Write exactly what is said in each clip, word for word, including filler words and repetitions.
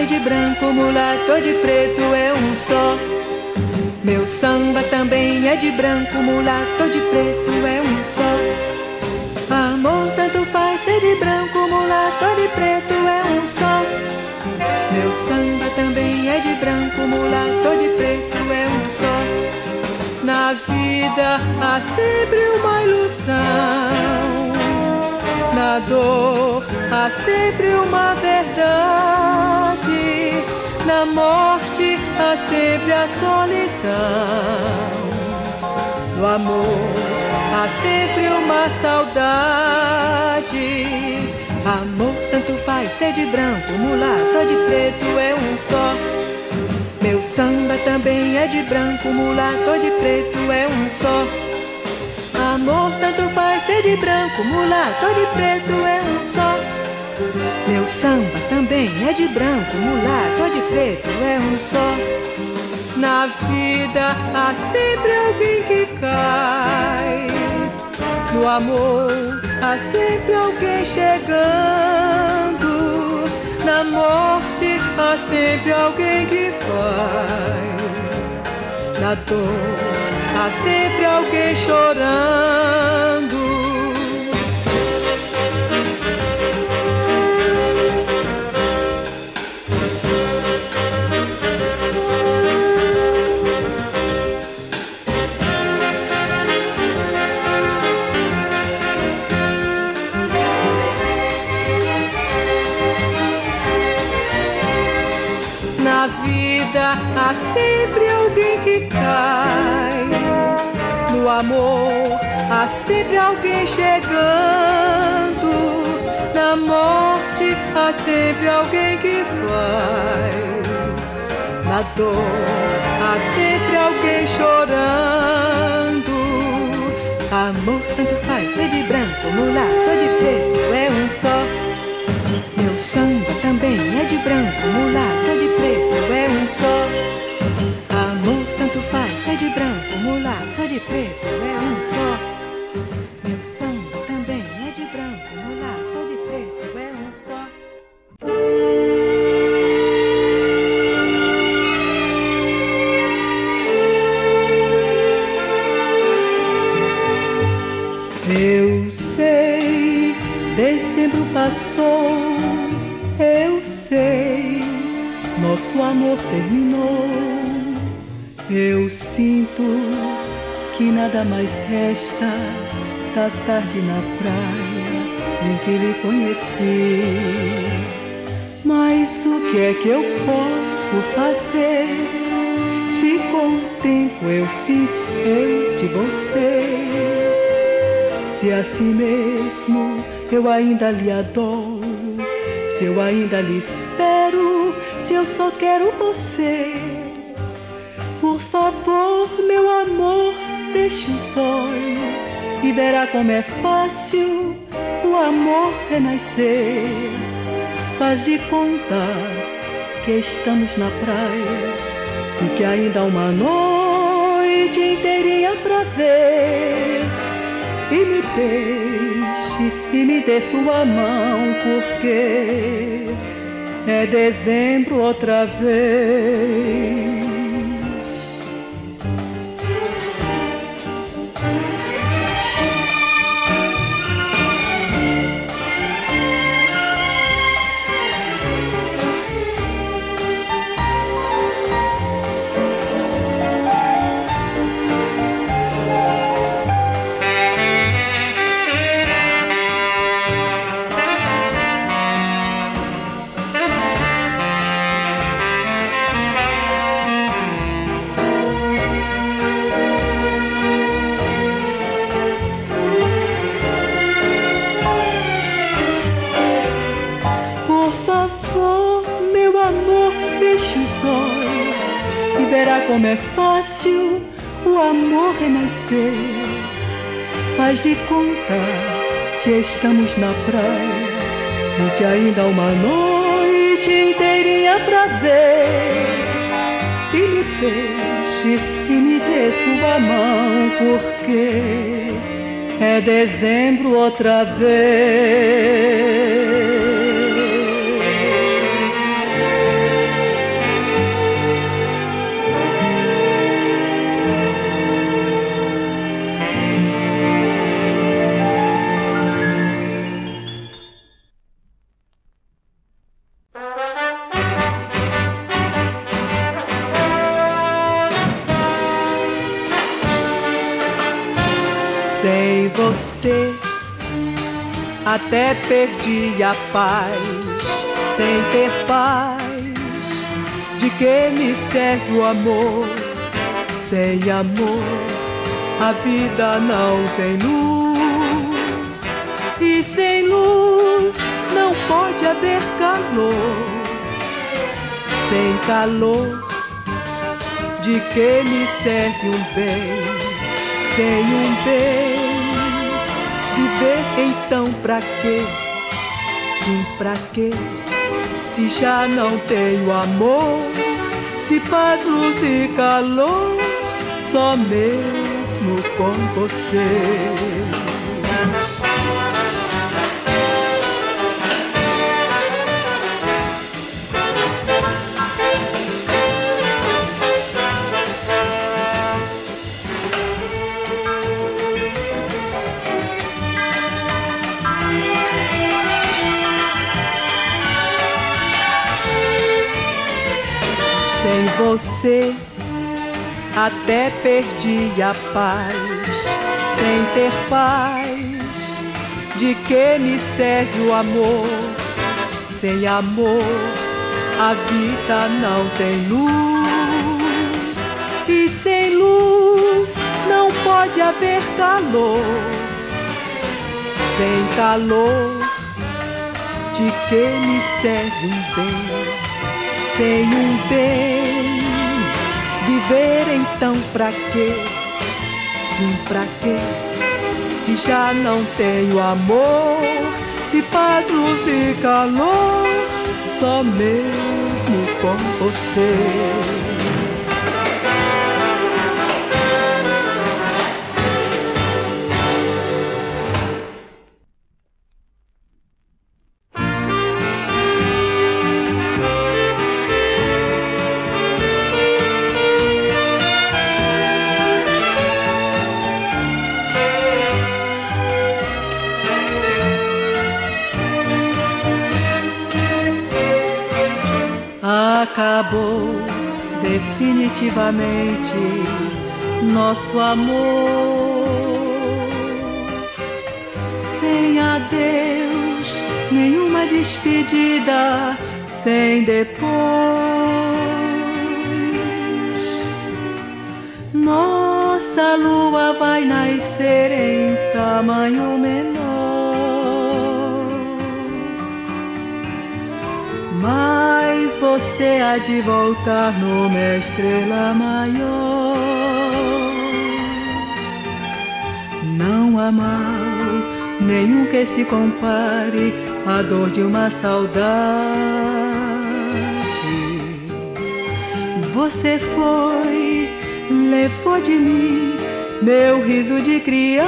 ser de branco, mulato ou de preto é um só. Meu samba também é de branco, mulato ou de preto é um só. Amor tanto faz ser de branco, mulato ou de preto é um só. Meu samba também é de branco, mulato ou de preto é um só. Na vida há sempre uma ilusão, na dor há sempre uma verdade, na morte há sempre a solidão, no amor há sempre uma saudade. Amor tanto faz ser de branco, mulato ou de preto é um só. Meu samba também é de branco, mulato ou de preto é um só. Amor tanto faz ser de branco, mulato ou de preto é um só. Meu samba também é de branco, mulato ou de preto é um só. Na vida há sempre alguém que cai, no amor há sempre alguém chegando, na morte há sempre alguém que vai, na dor há sempre alguém chorando. Na vida há sempre alguém que cai, no amor há sempre alguém chegando, na morte há sempre alguém que vai, na dor há sempre alguém chorando. Amor tanto faz ser de branco, mulato ou de preto é um só. Meu samba também é de branco, mulato ou de preto é um só. Amor tanto faz ser de branco, mulato ou de preto é um só. Meu samba também é de branco, mulato ou de preto é um só. Eu sei, dezembro passou, eu sei, nosso amor terminou. Eu sinto que nada mais resta da tarde na praia em que lhe conheci. Mas o que é que eu posso fazer, se com o tempo eu fiz eu de você? Se assim mesmo eu ainda lhe adoro, se eu ainda lhe espero, se eu só quero você. Por favor, meu amor, feche os olhos e verá como é fácil o amor renascer. Faz de conta que estamos na praia e que ainda há uma noite inteirinha pra ver. E me deixe e me dê sua mão, porque é dezembro outra vez. Como é fácil o amor renascer. Faz de conta que estamos na praia e que ainda há uma noite inteirinha pra ver. E me deixe e me dê sua mão, porque é dezembro outra vez. Sem você até perdi a paz. Sem ter paz, de que me serve o amor? Sem amor, a vida não tem luz. E sem luz, não pode haver calor. Sem calor, de que me serve um bem? Sem um bem, viver então pra quê? Sim, pra quê? Se já não tenho amor, se paz, luz e calor, só mesmo com você. Sem você até perdi a paz. Sem ter paz, de que me serve o amor? Sem amor, a vida não tem luz. E sem luz, não pode haver calor. Sem calor, de que me serve um bem? Sem um bem, viver então pra quê? Sim, pra quê? Se já não tenho amor, se paz, luz e calor, só mesmo com você. Acabou definitivamente nosso amor. Sem adeus, nenhuma despedida, sem depois. Nossa lua vai nascer em tamanho menor, mas você há de voltar numa estrela maior. Não há mal nenhum que se compare à dor de uma saudade. Você foi, levou de mim meu riso de criança.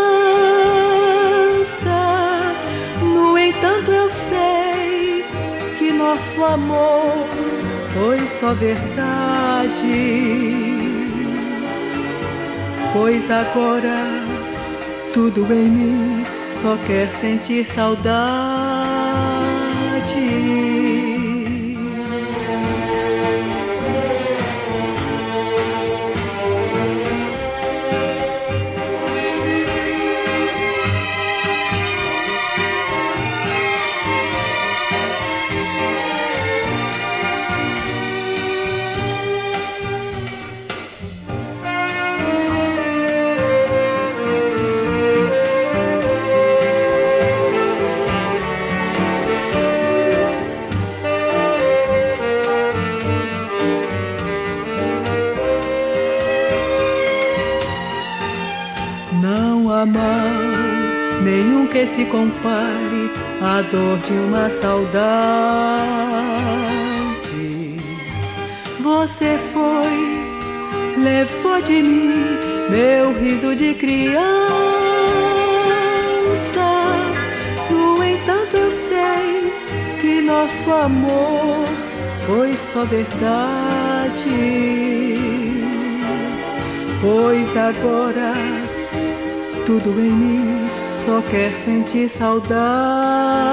No entanto eu sei que nosso amor foi só verdade, pois agora tudo em mim só quer sentir saudade. Não há mal nenhum que se compare à dor de uma saudade. Você foi, levou de mim meu riso de criança. No entanto eu sei que nosso amor foi só verdade, pois agora tudo em mim só quer sentir saudade.